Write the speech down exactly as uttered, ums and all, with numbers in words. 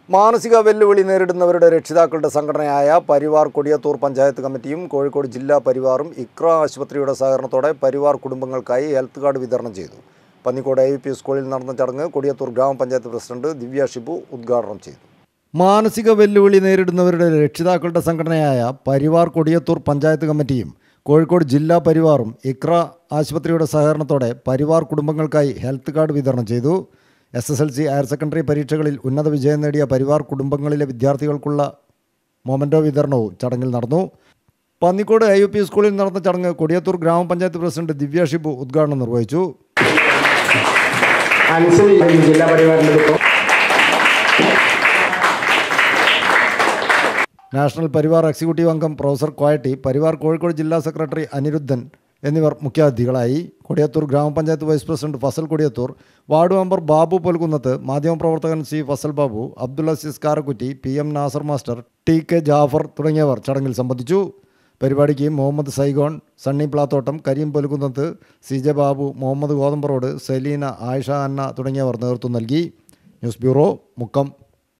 മാനസിക വെല്ലുവിളി നേരിടുന്നവരുടെ രക്ഷിതാക്കളുടെ സംഘടനയായ പരിവാർ കൊടിയത്തൂർ പഞ്ചായത്ത് കമ്മിറ്റിയും കോഴിക്കോട് ജില്ലാ പരിവാറും ഇക്ര ആശുപത്രിയുടെ സഹകരണത്തോടെ പരിവാർ കുടുംബങ്ങൾക്കായി ഹെൽത്ത് കാർഡ് വിതരണം ചെയ്തു. പന്നിക്കോട് എ യു പി സ്കൂളിൽ നടന്ന ചടങ്ങ് കൊടിയത്തൂർ ഗ്രാമപഞ്ചായത്ത് പ്രസിഡന്റ് ദിവ്യ ഷിബു ഉദ്ഘാടനം ചെയ്തു. മാനസിക വെല്ലുവിളി നേരിടുന്നവരുടെ രക്ഷിതാക്കളുടെ സംഘടനയായ പരിവാർ കൊടിയത്തൂർ പഞ്ചായത്ത് കമ്മിറ്റിയും കോഴിക്കോട് ജില്ലാ പരിവാറും ഇക്ര ആശുപത്രിയുടെ സഹകരണത്തോടെ പരിവാർ കുടുംബങ്ങൾക്കായി ഹെൽത്ത് കാർഡ് വിതരണം ചെയ്തു. S S L C higher secondary പരീക്ഷകളിൽ ഉന്നത വിജയം നേടിയ പരിവാർ കുടുംബങ്ങളിലെ വിദ്യാർത്ഥികൾക്കുള്ള മൊമൻറ്റോ വിതരണവും ചടങ്ങിൽ നടന്നു. പന്നിക്കോട് എ യു പി സ്കൂളിൽ നടന്ന ചടങ്ങ് കൊടിയത്തൂർ ഗ്രാമപഞ്ചായത്ത് പ്രസിഡന്റ് ദിവ്യ ഷിബു ഉദ്ഘാടനം നിർവഹിച്ചു. നാഷണൽ പരിവാർ എക്സിക്യൂട്ടീവ് അംഗം പ്രൊഫസർ കോയട്ടി, പരിവാർ കോഴിക്കോട് ജില്ലാ സെക്രട്ടറി അനിരുദ്ധൻ എന്നിവർ മുഖ്യാതിഥികളായി. കൊടിയത്തൂർ ഗ്രാമപഞ്ചായത്ത് vice president Fasal Kodiyathur, ward member Babu Polkunnath, മാധ്യമപ്രവർത്തകൻ C Fasal Babu, Abdul Aziz Karakkutty, P M Nasar master, T K Jafar തുടങ്ങിയവർ ചടങ്ങിൽ സംബന്ധിച്ചു. പരിപാടിക്ക് മുഹമ്മദ് സൈഗോൺ, സണ്ണി പ്ലാത്തോട്ടം, കരീം പൊൽകുന്നത്ത്, സി ജെ ബാബു, മുഹമ്മദ് ഗോതമ്പറോഡ്, സെലീന, ആയിഷ അന്ന തുടങ്ങിയവർ നേതൃത്വം നൽകി. News bureau, Mukkam.